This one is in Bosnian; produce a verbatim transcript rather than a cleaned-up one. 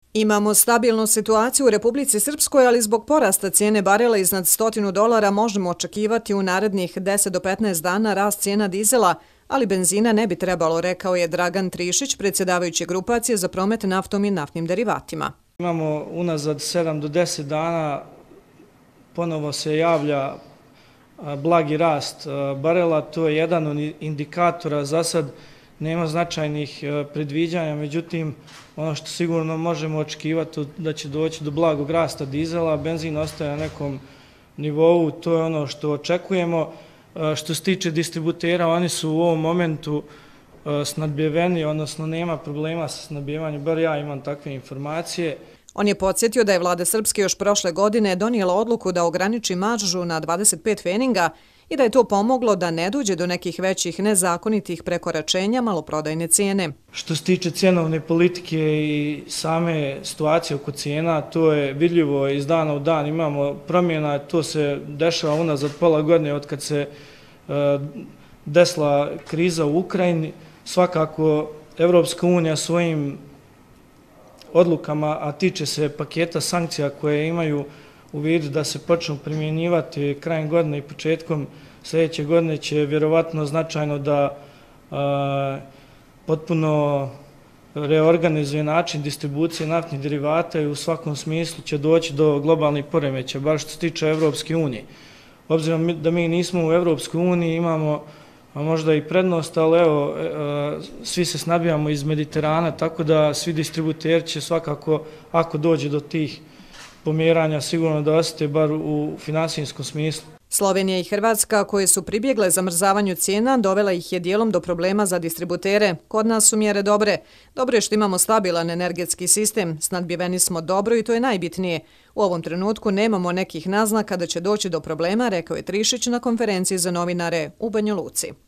Imamo stabilnu situaciju u Republici Srpskoj, ali zbog porasta cijene barela iznad stotinu dolara možemo očekivati u narednih deset do petnaest dana rast cijena dizela, ali benzina ne bi trebalo, rekao je Dragan Trišić, predsjedavajući grupacije za promet naftom i naftnim derivatima. Imamo unazad sedam do deset dana ponovo se javlja blagi rast barela, to je jedan od indikatora. Za sad nema značajnih predviđanja, međutim ono što sigurno možemo očekivati da će doći do blagog rasta dizela, benzin ostaje na nekom nivou, to je ono što očekujemo. Što se tiče distributera, oni su u ovom momentu snabdjeveni, odnosno nema problema sa snabdjevanjem, bar ja imam takve informacije. On je podsjetio da je vlada Srpske još prošle godine donijela odluku da ograniči maržu na dvadeset pet pfeninga i da je to pomoglo da ne dođe do nekih većih nezakonitih prekoračenja maloprodajne cijene. Što se tiče cjenovne politike i same situacije oko cijena, to je vidljivo iz dana u dan. Imamo promjena, to se dešava unazad pola godine od kad se desila kriza u Ukrajini. Svakako Evropska unija svojim odlukama, a tiče se paketa sankcija koje imaju u vidu da se počnu primjenjivati krajem godine i početkom sljedeće godine, će vjerovatno značajno da a, potpuno reorganizuje način distribucije naftnih derivata i u svakom smislu će doći do globalnih poremeća, bar što se tiče Evropske unije. Obzirom da mi nismo u Evropskoj uniji, imamo a možda i prednost, ali evo, svi se snabijamo iz Mediterana, tako da svi distributeri će svakako, ako dođe do tih pomjeranja, sigurno da osjete bar u finansijskom smislu. Slovenija i Hrvatska, koje su pribjegle zamrzavanju cijena, dovela ih je dijelom do problema za distributere. Kod nas su mjere dobre. Dobro je što imamo stabilan energetski sistem, snadbjeveni smo dobro i to je najbitnije. U ovom trenutku nemamo nekih naznaka da će doći do problema, rekao je Trišić na konferenciji za novinare u Banja Luci.